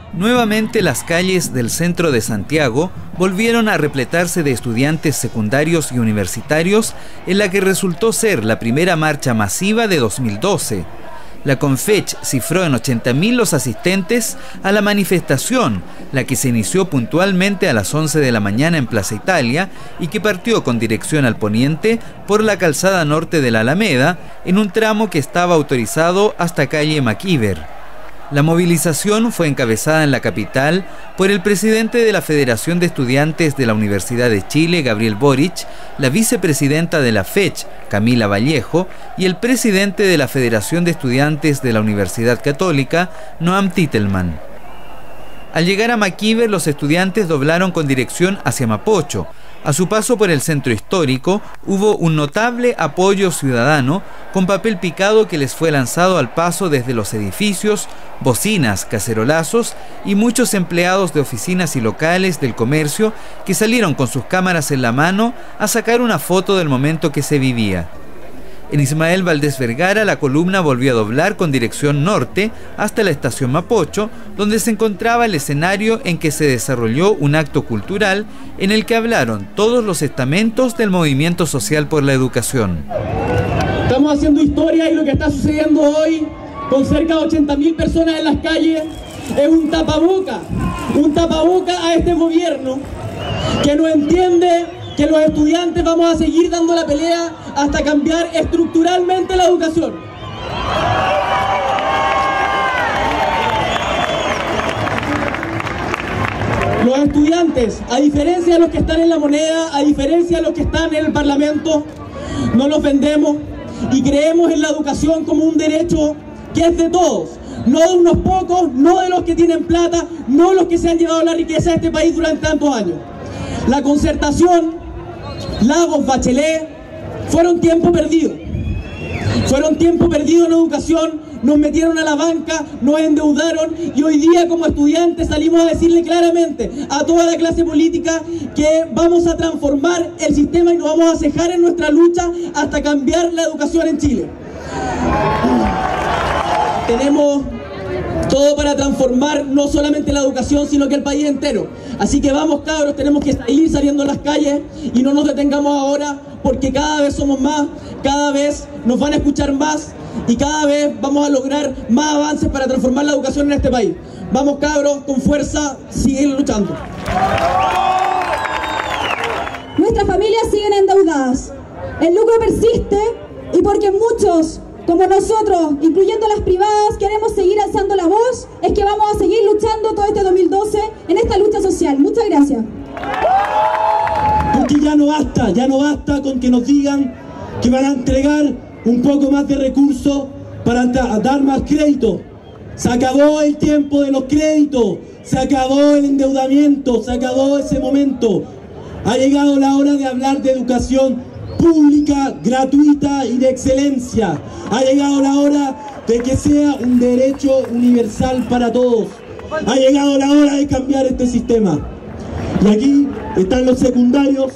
Nuevamente las calles del centro de Santiago volvieron a repletarse de estudiantes secundarios y universitarios en la que resultó ser la primera marcha masiva de 2012. La Confech cifró en 80.000 los asistentes a la manifestación, la que se inició puntualmente a las 11 de la mañana en Plaza Italia y que partió con dirección al poniente por la calzada norte de la Alameda en un tramo que estaba autorizado hasta calle Macíver. La movilización fue encabezada en la capital por el presidente de la Federación de Estudiantes de la Universidad de Chile, Gabriel Boric, la vicepresidenta de la FECH, Camila Vallejo, y el presidente de la Federación de Estudiantes de la Universidad Católica, Noam Titelman. Al llegar a Macíver, los estudiantes doblaron con dirección hacia Mapocho. A su paso por el centro histórico, hubo un notable apoyo ciudadano con papel picado que les fue lanzado al paso desde los edificios, bocinas, cacerolazos y muchos empleados de oficinas y locales del comercio que salieron con sus cámaras en la mano a sacar una foto del momento que se vivía. En Ismael Valdés Vergara, la columna volvió a doblar con dirección norte hasta la estación Mapocho, donde se encontraba el escenario en que se desarrolló un acto cultural en el que hablaron todos los estamentos del movimiento social por la educación. Estamos haciendo historia y lo que está sucediendo hoy, con cerca de 80.000 personas en las calles, es un tapaboca a este gobierno que no entiende que los estudiantes vamos a seguir dando la pelea hasta cambiar estructuralmente la educación. Los estudiantes, a diferencia de los que están en la moneda, a diferencia de los que están en el Parlamento, no nos vendemos y creemos en la educación como un derecho que es de todos, no de unos pocos, no de los que tienen plata, no los que se han llevado la riqueza de este país durante tantos años. La concertación, Lagos, Bachelet, fueron tiempo perdido. Fueron tiempo perdido en educación, nos metieron a la banca, nos endeudaron y hoy día como estudiantes salimos a decirle claramente a toda la clase política que vamos a transformar el sistema y nos vamos a cejar en nuestra lucha hasta cambiar la educación en Chile. Tenemos todo para transformar no solamente la educación, sino que el país entero. Así que vamos, cabros, tenemos que seguir saliendo a las calles y no nos detengamos ahora, porque cada vez somos más, cada vez nos van a escuchar más y cada vez vamos a lograr más avances para transformar la educación en este país. Vamos, cabros, con fuerza, siguen luchando. Nuestras familias siguen endeudadas. El lucro persiste y porque muchos, como nosotros, incluyendo las privadas, queremos seguir alzando la voz, es que vamos a seguir luchando todo este 2012 en esta lucha social. Muchas gracias. Porque ya no basta con que nos digan que van a entregar un poco más de recursos para dar más crédito. Se acabó el tiempo de los créditos, se acabó el endeudamiento, se acabó ese momento. Ha llegado la hora de hablar de educación pública, gratuita y de excelencia. Ha llegado la hora de que sea un derecho universal para todos. Ha llegado la hora de cambiar este sistema. Y aquí están los secundarios,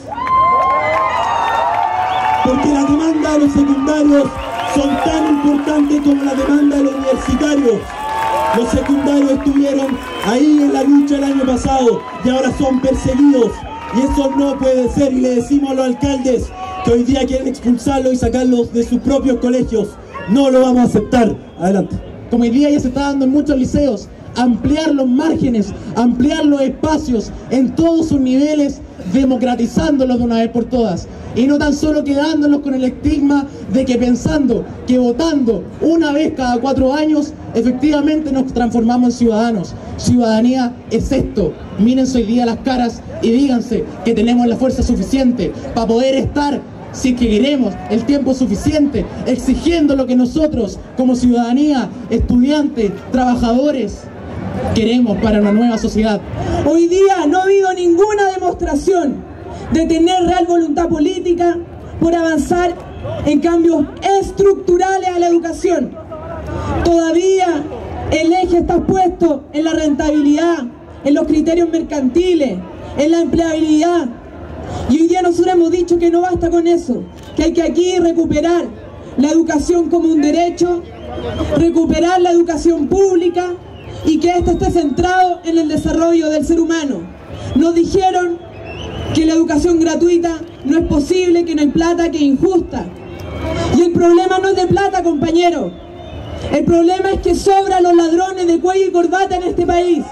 porque la demanda de los secundarios son tan importantes como la demanda de los universitarios. Los secundarios estuvieron ahí en la lucha el año pasado y ahora son perseguidos. Y eso no puede ser, y le decimos a los alcaldes que hoy día quieren expulsarlos y sacarlos de sus propios colegios. No lo vamos a aceptar. Adelante. Como hoy día ya se está dando en muchos liceos, ampliar los márgenes, ampliar los espacios en todos sus niveles, democratizándolos de una vez por todas. Y no tan solo quedándonos con el estigma de que pensando que votando una vez cada 4 años, efectivamente nos transformamos en ciudadanos. Ciudadanía es esto. Mírense hoy día las caras y díganse que tenemos la fuerza suficiente para poder estar, si es que queremos, el tiempo suficiente, exigiendo lo que nosotros, como ciudadanía, estudiantes, trabajadores, queremos para una nueva sociedad. Hoy día no ha habido ninguna demostración de tener real voluntad política por avanzar en cambios estructurales a la educación. Todavía el eje está puesto en la rentabilidad, en los criterios mercantiles, en la empleabilidad. Y hoy día nosotros hemos dicho que no basta con eso, que hay que aquí recuperar la educación como un derecho, recuperar la educación pública, y que éste esté centrado en el desarrollo del ser humano. Nos dijeron que la educación gratuita no es posible, que no hay plata, que es injusta. Y el problema no es de plata, compañero. El problema es que sobran los ladrones de cuello y corbata en este país.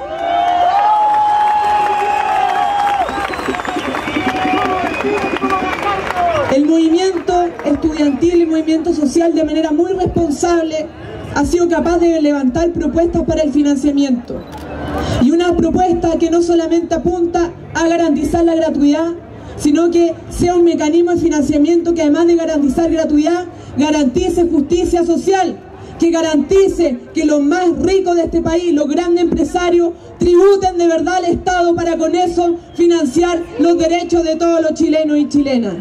El movimiento estudiantil y movimiento social, de manera muy responsable, ha sido capaz de levantar propuestas para el financiamiento. Y una propuesta que no solamente apunta a garantizar la gratuidad, sino que sea un mecanismo de financiamiento que, además de garantizar gratuidad, garantice justicia social, que garantice que los más ricos de este país, los grandes empresarios, tributen de verdad al Estado para con eso financiar los derechos de todos los chilenos y chilenas.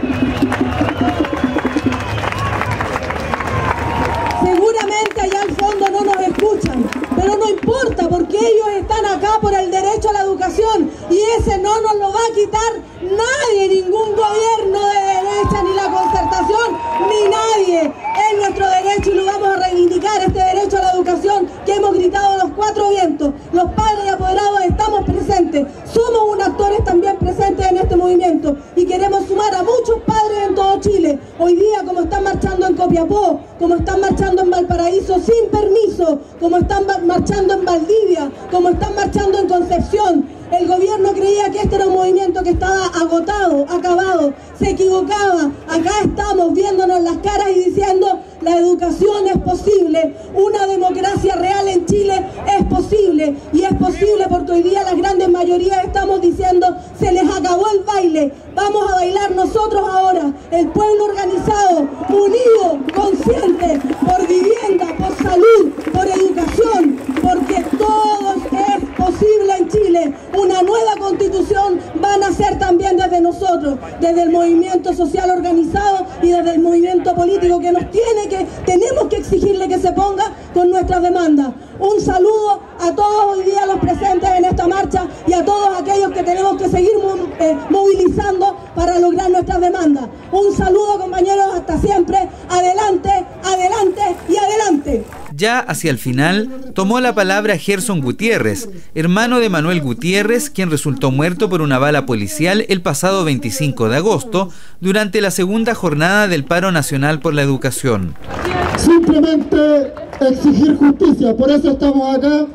Seguramente allá al fondo no nos escuchan, pero no importa, porque ellos están acá por el derecho a la educación y ese no nos lo va a quitar nadie, ningún gobierno de derecha, ni la concertación, ni nadie. Es nuestro derecho y lo vamos a reivindicar, este derecho a la educación que hemos gritado a los cuatro vientos. Los padres y apoderados estamos presentes, somos unos actores también presentes en este movimiento y queremos sumar a muchos padres en todo Chile. Hoy día, como están marchando en Copiapó, como están marchando en Valparaíso sin permiso, como están marchando en Valdivia, como están marchando en Concepción. El gobierno creía que este era un movimiento que estaba agotado, acabado, se equivocaba. Acá estamos viéndonos las caras y diciendo: la educación es posible, una democracia real en Chile es posible, y es posible porque hoy día las grandes mayorías estamos diciendo: se les acabó el baile, vamos a bailar nosotros ahora, el pueblo organizado, unido, consciente, por vivienda, por salud, por educación, porque todo es posible en Chile. Una nueva constitución va a nacer también desde nosotros, desde el movimiento social organizado y desde el movimiento político que tenemos que exigirle que se ponga con nuestras demandas. Un saludo a todos hoy día los presentes en esta marcha y a todos aquellos que tenemos que seguir movilizando para lograr nuestras demandas. Un saludo, compañeros, hasta siempre. Adelante, adelante y adelante. Ya hacia el final, tomó la palabra Gerson Gutiérrez, hermano de Manuel Gutiérrez, quien resultó muerto por una bala policial el pasado 25 de agosto, durante la segunda jornada del paro nacional por la educación. Simplemente exigir justicia, por eso estamos acá.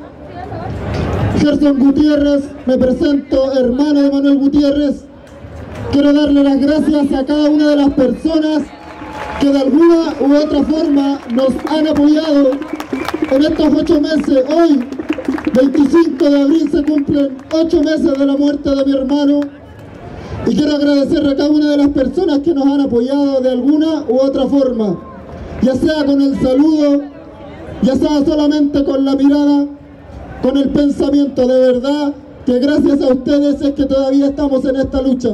Gerson Gutiérrez, me presento, hermano de Manuel Gutiérrez. Quiero darle las gracias a cada una de las personas que de alguna u otra forma nos han apoyado en estos 8 meses. Hoy, 25 de abril, se cumplen 8 meses de la muerte de mi hermano, y quiero agradecer a cada una de las personas que nos han apoyado de alguna u otra forma, ya sea con el saludo, ya sea solamente con la mirada, con el pensamiento. De verdad que gracias a ustedes es que todavía estamos en esta lucha.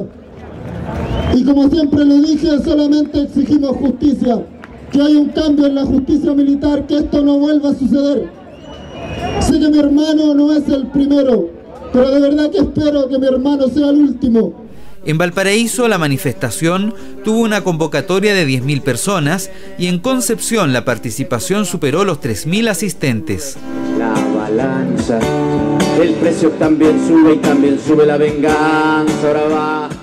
Y como siempre lo dije, solamente exigimos justicia, que haya un cambio en la justicia militar, que esto no vuelva a suceder. Sé que mi hermano no es el primero, pero de verdad que espero que mi hermano sea el último. En Valparaíso la manifestación tuvo una convocatoria de 10.000 personas y en Concepción la participación superó los 3.000 asistentes. La balanza, el precio también sube y también sube la venganza, ahora va.